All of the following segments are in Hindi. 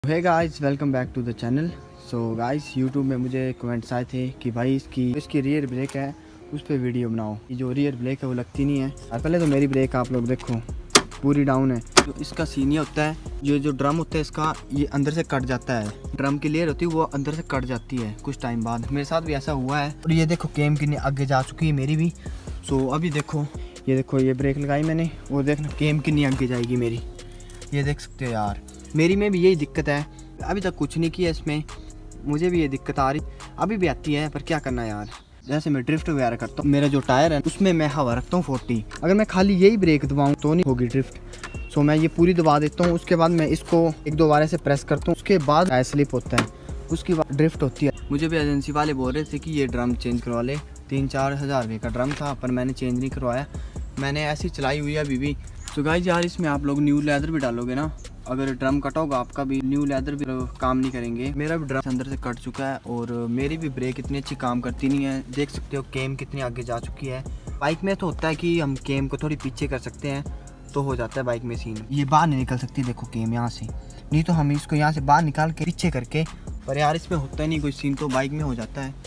Hey guys, welcome back to the channel. So guys, YouTube में मुझे कमेंट्स आए थे कि भाई इसकी रियर ब्रेक है, उस पर वीडियो बनाओ। ये जो रियर ब्रेक है वो लगती नहीं है। पहले तो मेरी ब्रेक आप लोग देखो पूरी डाउन है। जो इसका सीन ये होता है, जो ड्रम होता है इसका, ये अंदर से कट जाता है। ड्रम की लेयर होती है वो अंदर से कट जाती है कुछ टाइम बाद। मेरे साथ भी ऐसा हुआ है। और ये देखो केम कितनी आगे जा चुकी है मेरी भी। सो अभी देखो ये ब्रेक लगाई मैंने, और देखना केम कितनी आगे जाएगी मेरी। ये देख सकते हो यार, मेरी में भी यही दिक्कत है। अभी तक कुछ नहीं किया इसमें, मुझे भी ये दिक्कत आ रही, अभी भी आती है, पर क्या करना यार। जैसे मैं ड्रिफ्ट वगैरह करता हूँ, मेरा जो टायर है उसमें मैं हवा रखता हूँ 40। अगर मैं खाली यही ब्रेक दबाऊँ तो नहीं होगी ड्रिफ्ट। सो मैं ये पूरी दबा देता हूँ, उसके बाद मैं इसको एक दो बार ऐसे प्रेस करता हूँ, उसके बाद टायर स्लिप होता है, उसकी बाद ड्रिफ्ट होती है। मुझे भी एजेंसी वाले बोल रहे थे कि ये ड्रम चेंज करवा ले। 3-4 हज़ार रुपये का ड्रम था, पर मैंने चेंज नहीं करवाया, मैंने ऐसी चलाई हुई है अभी भी। सो गाइस यार, इसमें आप लोग न्यू लेदर भी डालोगे ना, अगर ड्रम कट होगा आपका भी, न्यू लेदर भी काम नहीं करेंगे। मेरा भी ड्रम अंदर से कट चुका है और मेरी भी ब्रेक इतनी अच्छी काम करती नहीं है। देख सकते हो केम कितनी आगे जा चुकी है। बाइक में तो होता है कि हम केम को थोड़ी पीछे कर सकते हैं तो हो जाता है बाइक में सीन। ये बाहर नहीं निकल सकती, देखो केम यहाँ से, नहीं तो हम इसको यहाँ से बाहर निकाल के पीछे करके, पर यार इसमें होता ही नहीं कोई सीन, तो बाइक में हो जाता है।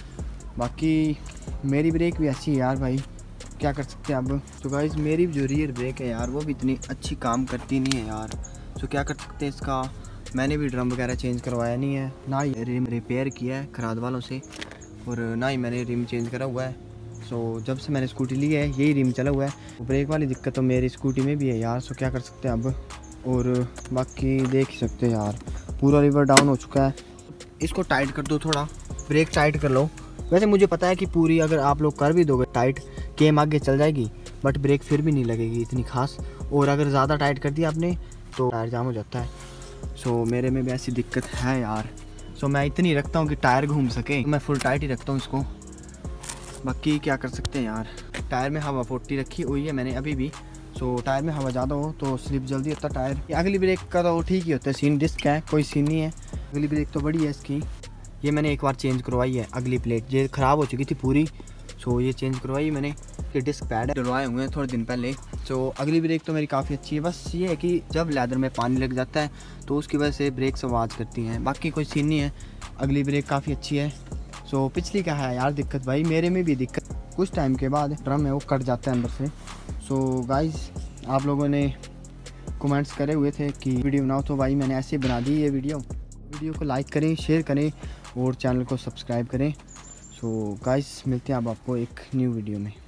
बाकी मेरी ब्रेक भी ऐसी है यार भाई, क्या कर सकते हैं अब। तो गाइस, मेरी जो रियर ब्रेक है यार, वो भी इतनी अच्छी काम करती नहीं है यार। तो क्या कर सकते हैं इसका। मैंने भी ड्रम वगैरह चेंज करवाया नहीं है, ना ही रिम रिपेयर किया है खराद वालों से, और ना ही मैंने रिम चेंज करा हुआ है। सो जब से मैंने स्कूटी ली है यही रिम चला हुआ है। ब्रेक वाली दिक्कत तो मेरी स्कूटी में भी है यार। सो क्या कर सकते हैं अब। और बाकी देख ही सकते हैं यार, पूरा रिवर डाउन हो चुका है। इसको टाइट कर दो, थोड़ा ब्रेक टाइट कर लो। वैसे मुझे पता है कि पूरी अगर आप लोग कर भी दोगे टाइट, केम आगे चल जाएगी, बट ब्रेक फिर भी नहीं लगेगी इतनी खास। और अगर ज़्यादा टाइट कर दिया आपने तो टायर जाम हो जाता है। सो मेरे में भी ऐसी दिक्कत है यार। सो मैं इतनी रखता हूँ कि टायर घूम सके, मैं फुल टाइट ही रखता हूँ इसको। बाकी क्या कर सकते हैं यार। टायर में हवा 40 रखी हुई है मैंने अभी भी। सो टायर में हवा ज़्यादा हो तो स्लिप जल्दी होता है टायर। अगली ब्रेक का तो ठीक ही होता है, सीन डिस्क है, कोई सीन नहीं है। अगली ब्रेक तो बड़ी है इसकी, ये मैंने एक बार चेंज करवाई है। अगली प्लेट ये ख़राब हो चुकी थी पूरी, सो ये चेंज करवाई मैंने। ये डिस्क पैड डलवाए हुए हैं थोड़े दिन पहले। सो अगली ब्रेक तो मेरी काफ़ी अच्छी है। बस ये है कि जब लेदर में पानी लग जाता है तो उसकी वजह से ब्रेक से आवाज़ करती हैं, बाकी कोई सीन नहीं है। अगली ब्रेक काफ़ी अच्छी है। सो पिछली का है यार दिक्कत भाई, मेरे में भी दिक्कत, कुछ टाइम के बाद ड्रम है वो कट जाता है अंदर से। सो गाइस, आप लोगों ने कमेंट्स करे हुए थे कि वीडियो बनाओ, तो भाई मैंने ऐसे बना दी ये वीडियो को लाइक करें, शेयर करें और चैनल को सब्सक्राइब करें। सो गाइस, मिलते हैं अब आपको एक न्यू वीडियो में।